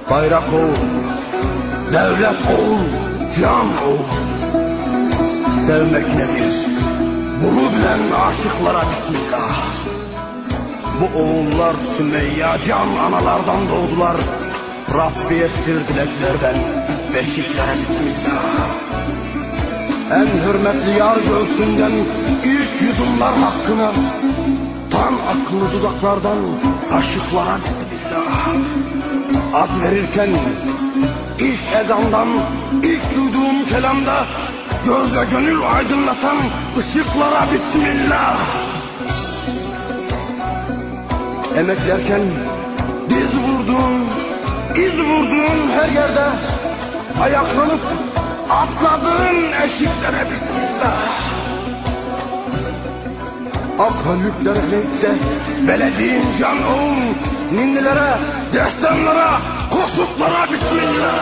Bayrak ol, devlet ol, can ol. Sevmek nedir? Bunu bilen aşıklara bismillah. Bu oğullar Sümeyye can analardan doğdular. Rabbiye sır dileklerden beşiklere bismillah. En hürmetli yar göğsünden ilk yudumlar hakkına, tan akıllı dudaklardan aşıklara bismillah. Ad verirken ilk ezandan, ilk duyduğum kelamda göz ve gönül aydınlatan ışıklara bismillah. Emeklerken diz vurduğun, iz vurduğun her yerde ayaklanıp atladığın eşiklere bismillah. Akhalüklere renkte belediğin can oğul, ninnilere, destanlara, koşuklara bismillah.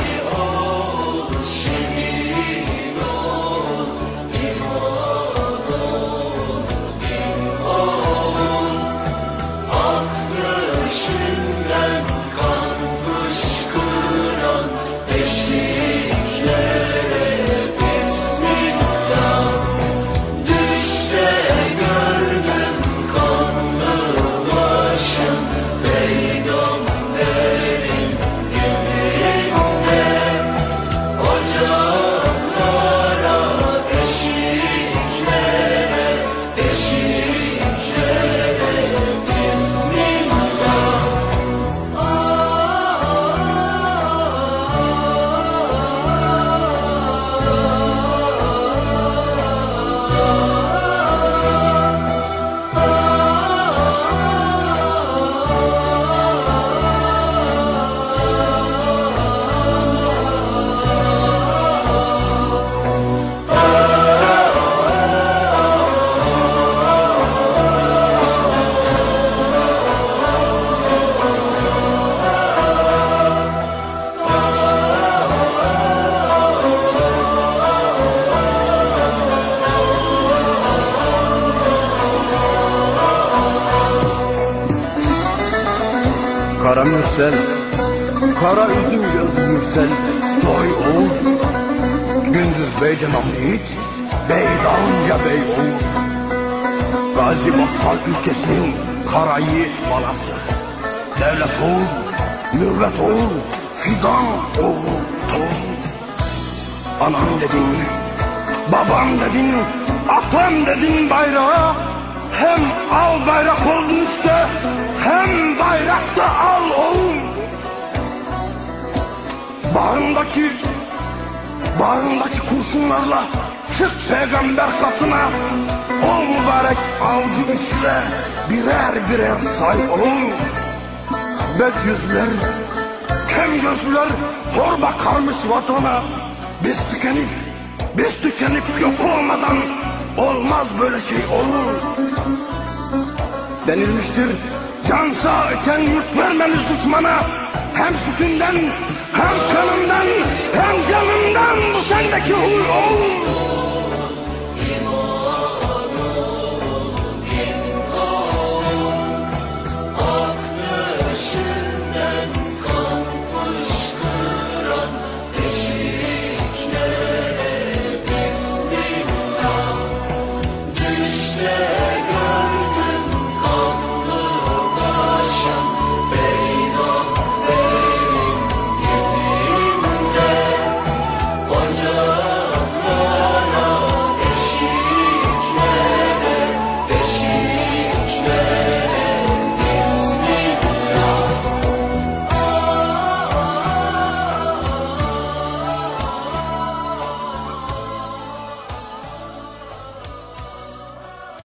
Kara mürsel, kara üzüm gözlü mürsel, soy oğul. Gündüz beyce namlı yiğit, bey dalınca bey oğul. Gazi Battal ülkesinin kara yiğit balası. Devlet oğul, mürvet oğul, fidan oğul, toğul. Anam dedin, babam dedin, atam dedin bayrağa. Hem al bayrak oldun işte, hem bayrakta al oğul. Bağrındaki kurşunlarla çık peygamber katına. O mübarek avcı içine birer birer say oğul. Bet yüzler, kem gözlüler torba karmış vatana. Biz tükenip yok olmadan olmaz böyle şey oğul. Denilmiştir, can sağ iken yurt vermeniz düşmana. Hem sütünden, hem kanından, hem canından bu sendeki huy oğul.